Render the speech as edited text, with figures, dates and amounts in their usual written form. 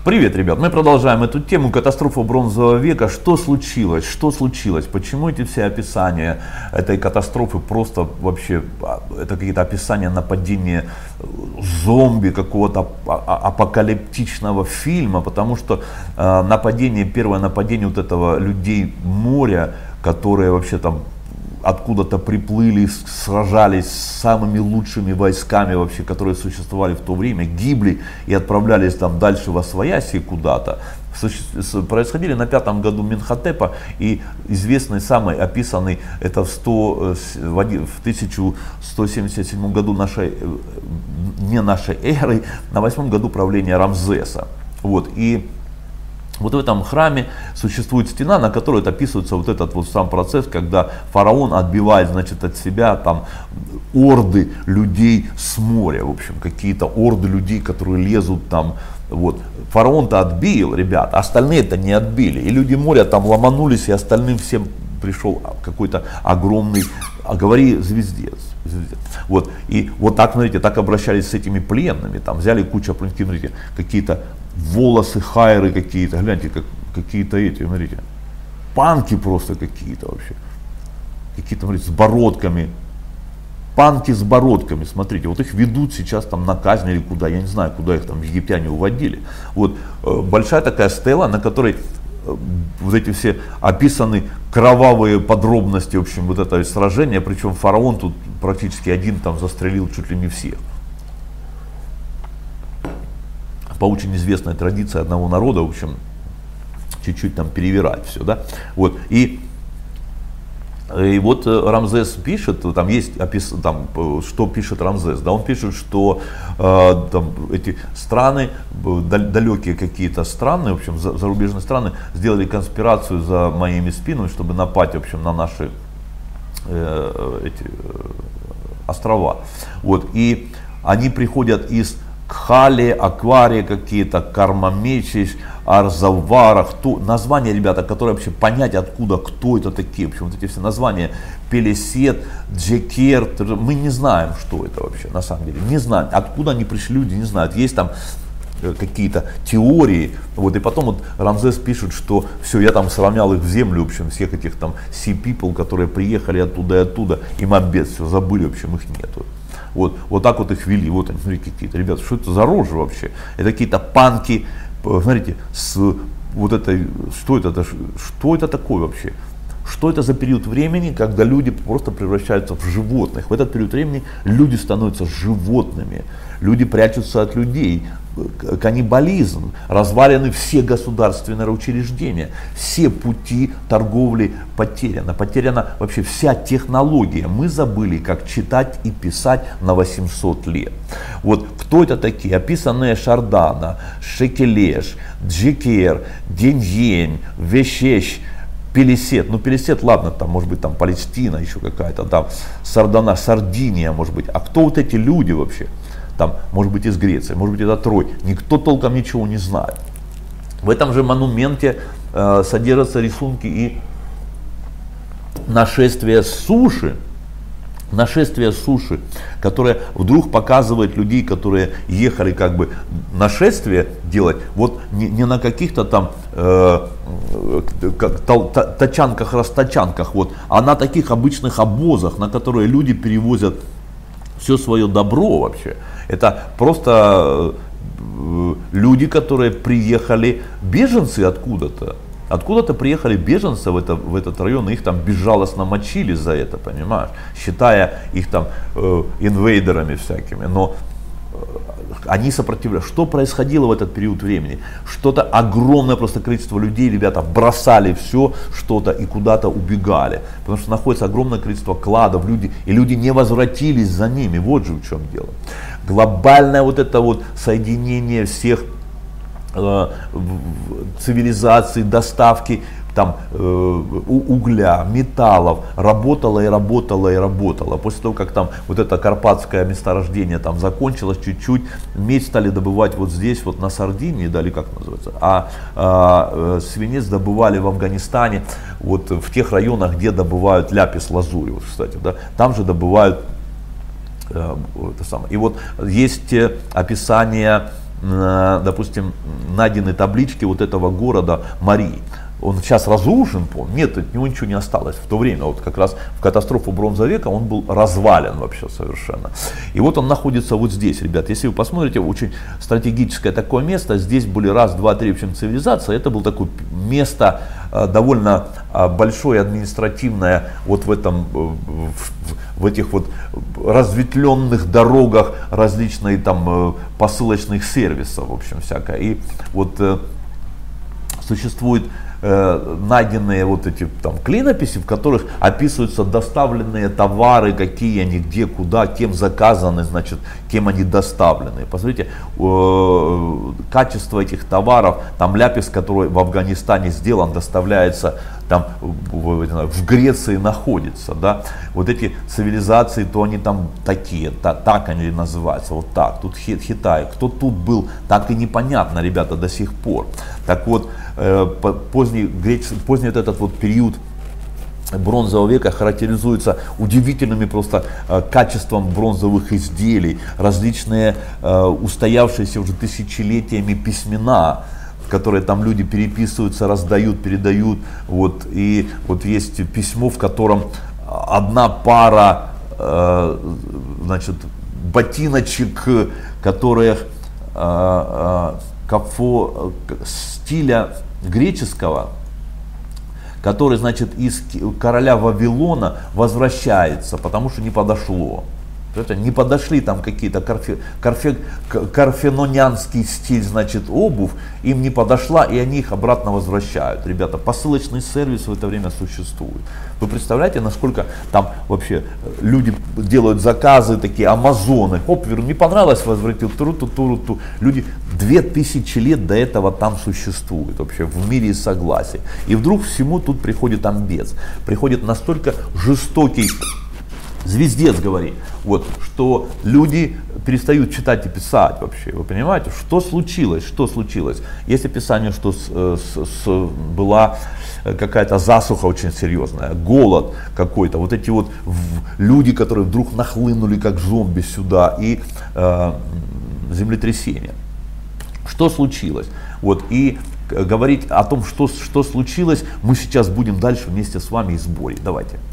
Привет, ребят! Мы продолжаем эту тему. Катастрофа бронзового века. Что случилось? Что случилось? Почему эти все описания этой катастрофы просто вообще, это какие-то описания нападения зомби, какого-то апокалиптичного фильма? Потому что первое нападение вот этого людей моря, которые вообще там откуда-то приплыли, сражались с самыми лучшими войсками вообще, которые существовали в то время, гибли и отправлялись там дальше во свояси куда-то. Происходили на 5-м году Менхотепа, и известный, самый описанный, это в 1177 году не нашей эры, на 8-м году правления Рамзеса. Вот в этом храме существует стена, на которой описывается вот этот вот сам процесс, когда фараон отбивает, значит, от себя там орды людей с моря, в общем, какие-то орды людей, которые лезут там. Вот. Фараон-то отбил, ребят, остальные-то не отбили. И люди моря там ломанулись, и остальным всем пришел какой-то огромный, говори, звездец. Вот. И вот так, смотрите, так обращались с этими пленными, там взяли кучу пленки, смотрите, какие-то волосы, хайры какие-то, гляньте, какие-то эти, смотрите, панки просто какие-то вообще, какие-то, смотрите, с бородками, панки с бородками, смотрите, вот их ведут сейчас там на казнь или куда, я не знаю, куда их там египтяне уводили. Вот большая такая стела, на которой вот эти все описаны кровавые подробности, в общем, вот это сражение, причем фараон тут практически один там застрелил чуть ли не всех. По очень известной традиции одного народа, в общем, чуть-чуть там перевирать все, да. Вот. И вот Рамзес пишет, там есть там, что пишет Рамзес, да, он пишет, что там, эти страны, далекие какие-то страны, в общем, зарубежные страны, сделали конспирацию за моими спинами, чтобы напасть, в общем, на наши эти острова. Вот. И они приходят из Кхали, Акварии какие-то, Кармамечиш, Арзавара, названия, ребята, которые вообще понять откуда, кто это такие, в общем, вот эти все названия, Пелесет, Джекер, мы не знаем, что это вообще, на самом деле, не знаем, откуда они пришли, люди не знают, есть там какие-то теории, вот, и потом вот Рамзес пишет, что все, я там сравнял их в землю, в общем, всех этих там sea people, которые приехали оттуда и оттуда, и мамбет, все, забыли, в общем, их нету. Вот так вот их вели, вот они, смотрите, какие-то, ребята, что это за рожи вообще? Это какие-то панки, смотрите, с вот этой, что это такое вообще? Что это за период времени, когда люди просто превращаются в животных? В этот период времени люди становятся животными, люди прячутся от людей, каннибализм, развалены все государственные учреждения, все пути торговли потеряна вообще вся технология. Мы забыли, как читать и писать на 800 лет. Вот кто это такие? Описанные Шардана, Шекелеш, Джекер, Деньень, Вешеш, Пелесет, ну Пелесет, ладно, там может быть там Палестина, еще какая-то там, Сардана, Сардиния, может быть. А кто вот эти люди вообще? Там, может быть, из Греции, может быть, это Трой. Никто толком ничего не знает. В этом же монументе содержатся рисунки и нашествия суши, которое вдруг показывает людей, которые ехали как бы нашествие делать, вот не на каких-то там тачанках, вот, а на таких обычных обозах, на которые люди перевозят все свое добро вообще. Это просто люди, которые приехали, беженцы откуда-то. Откуда-то приехали беженцы в этот район, и их там безжалостно мочили за это, понимаешь, считая их там инвейдерами всякими. Но они сопротивлялись. Что происходило в этот период времени? Что-то огромное просто количество людей, ребята, бросали все что-то и куда-то убегали. Потому что находится огромное количество кладов, и люди не возвратились за ними. Вот же в чем дело. Глобальное вот это вот соединение всех цивилизаций, доставки там угля, металлов, работала. После того, как там вот это карпатское месторождение там закончилось чуть-чуть, медь стали добывать вот здесь, вот на Сардинии, да, или как называется, а свинец добывали в Афганистане, вот в тех районах, где добывают ляпис-лазурь, вот, кстати, да, там же добывают это самое. И вот есть описание допустим, найдены таблички вот этого города Марии. Он сейчас разрушен, нет, от него ничего не осталось. В то время, вот как раз в катастрофу Бронзового века, он был развален вообще совершенно. И вот он находится вот здесь, ребят. Если вы посмотрите, очень стратегическое такое место. Здесь были раз, два, три, в общем, цивилизации. Это было такое место довольно большое, административное, вот в этом, в этих вот разветвленных дорогах различные там посылочных сервисов, в общем, всякое. И вот существует найденные вот эти там клинописи, в которых описываются доставленные товары, какие они, где, куда, кем заказаны, значит, кем они доставлены. Посмотрите, качество этих товаров, там ляпис, который в Афганистане сделан, доставляется там в Греции находится, да, вот эти цивилизации, то они там такие, так они называются, вот так, тут Хитай, кто тут был, так и непонятно, ребята, до сих пор. Так вот, поздний этот вот период Бронзового века характеризуется удивительными просто качеством бронзовых изделий, различные устоявшиеся уже тысячелетиями письмена, которые там люди переписываются, раздают, передают. Вот, и вот есть письмо, в котором одна пара значит, ботиночек, которые стиля греческого, который, значит, из короля Вавилона возвращается, потому что не подошло. Это не подошли там какие-то карфенонянский стиль, значит, обувь, им не подошла, и они их обратно возвращают. Ребята, посылочный сервис в это время существует. Вы представляете, насколько там вообще люди делают заказы, такие амазоны, хоп, не понравилось, возвратил, туру-ту-туру-ту. Люди 2000 лет до этого там существуют, вообще в мире и согласии. И вдруг всему тут приходит амбец, приходит настолько жестокий звездец, говорит, вот, что люди перестают читать и писать вообще. Вы понимаете, что случилось? Что случилось? Есть описание, что была какая-то засуха очень серьезная, голод какой-то, вот эти вот люди, которые вдруг нахлынули как зомби сюда, и землетрясение. Что случилось? Вот, и говорить о том, что случилось, мы сейчас будем дальше вместе с вами из Бори. Давайте.